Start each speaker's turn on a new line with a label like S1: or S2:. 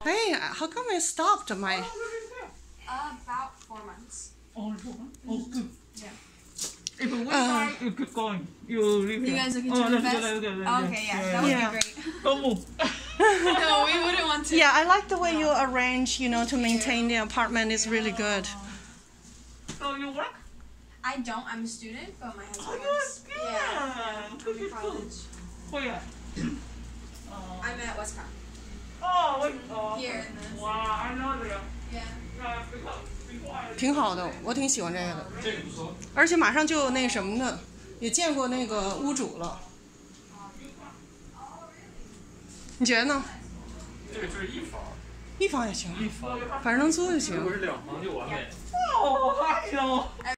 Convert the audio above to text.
S1: Hey, how come it stopped my...
S2: About 4 months.
S3: Oh, good.
S2: Yeah.
S3: If we buy, you keep going. You leave
S2: You
S3: here.
S2: guys looking to invest? Okay, yeah, that would be great.
S3: Don't move.
S2: No, we wouldn't want to.
S1: Yeah, I like the way you arrange, to maintain the apartment. It's really good.
S3: So you work?
S2: I don't. I'm a student, but my husband
S3: Oh,
S2: works.
S3: you're
S2: Yeah.
S3: good.
S2: I'm in college.
S3: Where?
S2: I'm at Westcott.
S3: Oh, wait. Oh,
S2: Here in this.
S3: wow, I know that.
S2: Yeah.
S1: 挺好的，我挺喜欢这个的。而且马上就那什么的，也见过那个屋主了。你觉得呢？
S4: 这个就是一房，
S1: 一房也行，
S4: 一房，
S1: 反正能租就行。
S4: 如果是2房就完美。
S3: 哦，哎呦。